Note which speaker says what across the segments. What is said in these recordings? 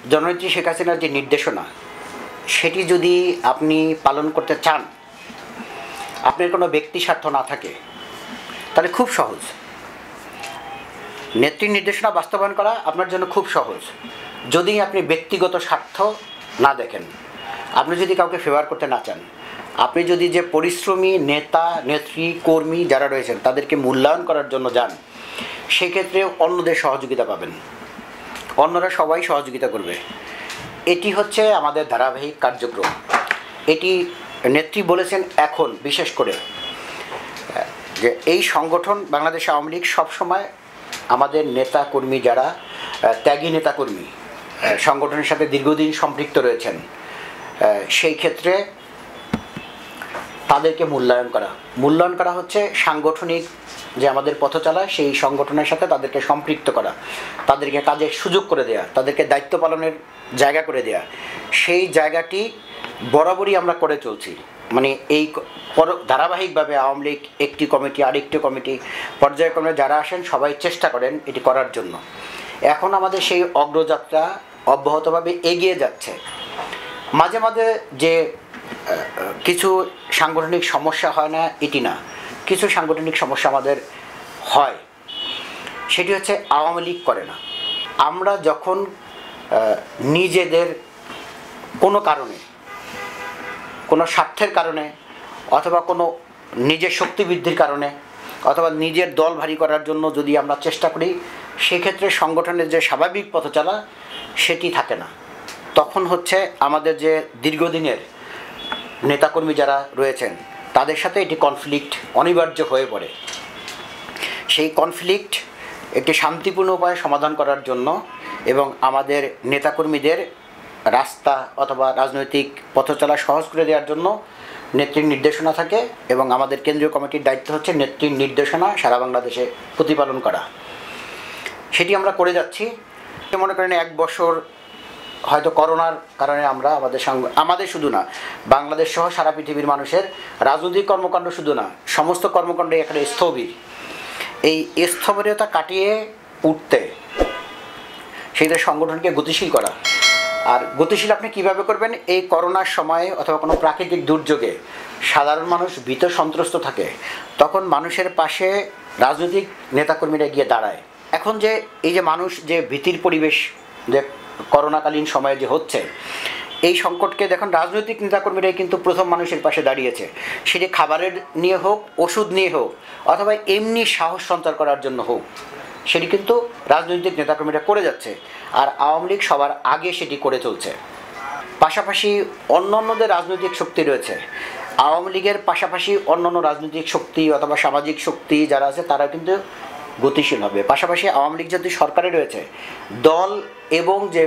Speaker 1: জননেত্রী শেখ হাসিনার যে নির্দেশনা সেটি যদি আপনি পালন করতে চান, আপনার কোনো ব্যক্তি স্বার্থ না থাকে, তাহলে খুব সহজ। নেত্রীর নির্দেশনা বাস্তবায়ন করা আপনার জন্য খুব সহজ, যদি আপনি ব্যক্তিগত স্বার্থ না দেখেন, আপনি যদি কাউকে ফেভার করতে না চান, আপনি যদি যে পরিশ্রমী নেতা নেত্রী কর্মী যারা রয়েছেন তাদেরকে মূল্যায়ন করার জন্য যান, সেক্ষেত্রে অন্যদের সহযোগিতা পাবেন, অন্যরা সবাই সহযোগিতা করবে। এটি হচ্ছে আমাদের ধারাবাহিক কার্যক্রম। এটি নেত্রী বলেছেন এখন বিশেষ করে যে এই সংগঠন বাংলাদেশ আওয়ামী লীগ সবসময় আমাদের নেতা কর্মী যারা ত্যাগী নেতাকর্মী সংগঠনের সাথে দীর্ঘদিন সম্পৃক্ত রয়েছেন, সেই ক্ষেত্রে তাদেরকে মূল্যায়ন করা হচ্ছে সাংগঠনিক যে আমাদের পথচলা, সেই সংগঠনের সাথে তাদেরকে সম্পৃক্ত করা, তাদেরকে কাজের সুযোগ করে দেয়া, তাদেরকে দায়িত্ব পালনের জায়গা করে দেয়া। সেই জায়গাটি বরাবরই আমরা করে চলছি। মানে এই ধারাবাহিকভাবে আওয়ামী লীগ একটি কমিটি আরেকটি কমিটি পর্যায়ক্রমে যারা আসেন সবাই চেষ্টা করেন এটি করার জন্য। এখন আমাদের সেই অগ্রযাত্রা অব্যাহতভাবে এগিয়ে যাচ্ছে। মাঝে মাঝে যে কিছু সাংগঠনিক সমস্যা হয় না এটি না, কিছু সাংগঠনিক সমস্যা আমাদের হয়, সেটি হচ্ছে আওয়ামী লীগ করে না। আমরা যখন নিজেদের কোনো কারণে, কোনো স্বার্থের কারণে, অথবা কোনো নিজের শক্তি বৃদ্ধির কারণে, অথবা নিজের দল ভারী করার জন্য যদি আমরা চেষ্টা করি, সেক্ষেত্রে সংগঠনের যে স্বাভাবিক পথচলা সেটি থাকে না। তখন হচ্ছে আমাদের যে দীর্ঘদিনের নেতাকর্মী যারা রয়েছেন তাদের সাথে এটি কনফ্লিক্ট অনিবার্য হয়ে পড়ে। সেই কনফ্লিক্ট একটি শান্তিপূর্ণ উপায়ে সমাধান করার জন্য এবং আমাদের নেতাকর্মীদের রাস্তা অথবা রাজনৈতিক পথচলা সহজ করে দেওয়ার জন্য নেত্রীর নির্দেশনা থাকে, এবং আমাদের কেন্দ্রীয় কমিটির দায়িত্ব হচ্ছে নেত্রীর নির্দেশনা সারা বাংলাদেশে প্রতিপালন করা। সেটি আমরা করে যাচ্ছি। মনে করেন 1 বছর হয়তো করোনার কারণে আমরা আমাদের শুধু না, বাংলাদেশ সহ সারা পৃথিবীর মানুষের রাজনৈতিক কর্মকাণ্ড শুধু না, সমস্ত কর্মকাণ্ডই এখানে স্থবির। এই স্থবিরতা কাটিয়ে উঠতে সেইটা সংগঠনকে গতিশীল করা। আর গতিশীল আপনি কীভাবে করবেন? এই করোনার সময়ে অথবা কোনো প্রাকৃতিক দুর্যোগে সাধারণ মানুষ ভীত সন্ত্রস্ত থাকে, তখন মানুষের পাশে রাজনৈতিক নেতাকর্মীরা গিয়ে দাঁড়ায়। এখন যে এই যে মানুষ যে ভীতির পরিবেশ যে করোনাকালীন সময়ে যে হচ্ছে, এই সংকটকে দেখুন রাজনৈতিক নেতাকর্মীরাই কিন্তু প্রথম মানুষের পাশে দাঁড়িয়েছে। সেটি খাবারের নিয়ে হোক, ওষুধ নিয়ে হোক, অথবা এমনি সাহস সঞ্চার করার জন্য হোক, সেটি কিন্তু রাজনৈতিক নেতাকর্মীরা করে যাচ্ছে। আর আওয়ামী লীগ সবার আগে সেটি করে চলছে। পাশাপাশি অন্যান্যদের রাজনৈতিক শক্তি রয়েছে, আওয়ামী লীগের পাশাপাশি অন্যান্য রাজনৈতিক শক্তি অথবা সামাজিক শক্তি যারা আছে তারা কিন্তু গতিশীল হবে। পাশাপাশি আওয়ামী লীগ যদি সরকারে রয়েছে, দল এবং যে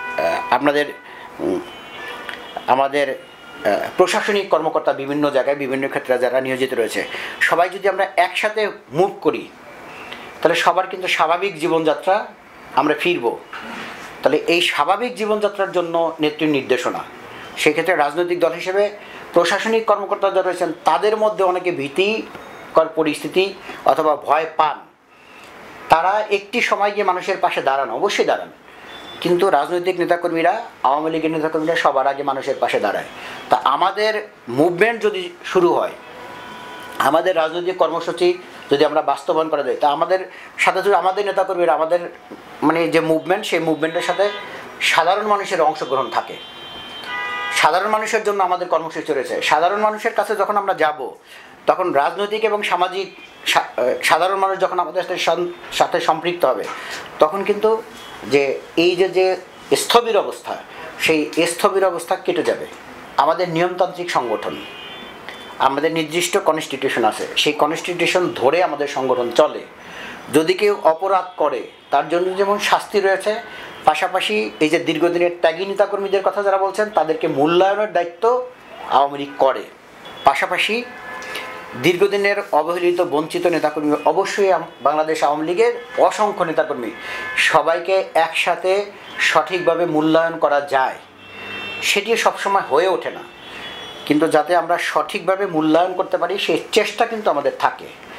Speaker 1: আমাদের প্রশাসনিক কর্মকর্তা বিভিন্ন জায়গায় বিভিন্ন ক্ষেত্রে যারা নিয়োজিত রয়েছে, সবাই যদি আমরা একসাথে মুভ করি, তাহলে সবার কিন্তু স্বাভাবিক জীবনযাত্রা আমরা ফিরব। তাহলে এই স্বাভাবিক জীবনযাত্রার জন্য নেত্রীর নির্দেশনা। সেক্ষেত্রে রাজনৈতিক দল হিসেবে প্রশাসনিক কর্মকর্তা যারা রয়েছেন তাদের মধ্যে অনেকে ভীতিকর পরিস্থিতি অথবা ভয় পান, তারা একটি সময় গিয়ে মানুষের পাশে দাঁড়ান, অবশ্যই দাঁড়ান, কিন্তু রাজনৈতিক নেতাকর্মীরা, আওয়ামী লীগের নেতাকর্মীরা সবার আগে মানুষের পাশে দাঁড়ায়। তা আমাদের মুভমেন্ট যদি শুরু হয়, আমাদের রাজনৈতিক কর্মসূচি যদি আমরা বাস্তবায়ন করা যায়, তা আমাদের সাথে যদি আমাদের নেতাকর্মীরা আমাদের যে মুভমেন্ট, সেই মুভমেন্টের সাথে সাধারণ মানুষের অংশগ্রহণ থাকে। সাধারণ মানুষের জন্য আমাদের কর্মসূচি রয়েছে। সাধারণ মানুষের কাছে যখন আমরা যাব, তখন রাজনৈতিক এবং সামাজিক সাধারণ মানুষ যখন আমাদের সাথে সম্পৃক্ত হবে, তখন কিন্তু যে এই যে স্থবির অবস্থা, সেই স্থবির অবস্থা কেটে যাবে। আমাদের নিয়মতান্ত্রিক সংগঠন, আমাদের নির্দিষ্ট কনস্টিটিউশন আছে, সেই কনস্টিটিউশন ধরে আমাদের সংগঠন চলে। যদি কেউ অপরাধ করে তার জন্য যেমন শাস্তি রয়েছে, পাশাপাশি এই যে দীর্ঘদিনের ত্যাগী নেতাকর্মীদের কথা যারা বলছেন তাদেরকে মূল্যায়নের দায়িত্ব আওয়ামী লীগ করে। পাশাপাশি দীর্ঘদিনের অবহেলিত বঞ্চিত নেতাকর্মী, অবশ্যই বাংলাদেশ আওয়ামী লীগের অসংখ্য নেতাকর্মী, সবাইকে একসাথে সঠিকভাবে মূল্যায়ন করা যায়, সেটি সবসময় হয়ে ওঠে না। কিন্তু যাতে আমরা সঠিকভাবে মূল্যায়ন করতে পারি সেই চেষ্টা কিন্তু আমাদের থাকে।